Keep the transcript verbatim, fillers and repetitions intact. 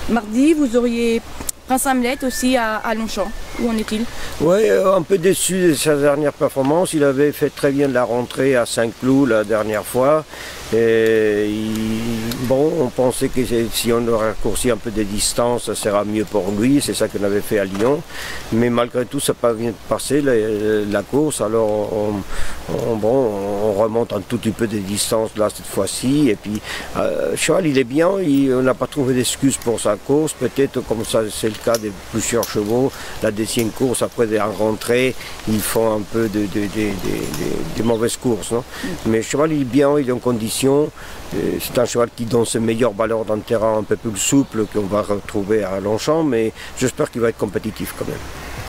Mardi, vous auriez Prince Hamlet aussi à, à Longchamp. Où en est-il? Oui, un peu déçu de sa dernière performance. Il avait fait très bien de la rentrée à Saint-Cloud la dernière fois. Et il, bon, on pensait que si on aurait raccourci un peu des distances, ça sera mieux pour lui. C'est ça qu'on avait fait à Lyon. Mais malgré tout, ça n'a pas bien passé la, la course. Alors, on, on, bon, on remonte un tout petit peu des distances là cette fois-ci. Et puis, euh, cheval, il est bien. Il, on n'a pas trouvé d'excuses pour sa course. Peut-être comme ça, c'est le cas de plusieurs chevaux. La deuxième course, après des rentrées, ils font un peu de, de, de, de, de, de mauvaises courses. Non? Mm. Mais le cheval, il est bien, il est en condition. C'est un cheval qui donne ses meilleures valeurs dans le terrain un peu plus souple qu'on va retrouver à Longchamp, mais j'espère qu'il va être compétitif quand même.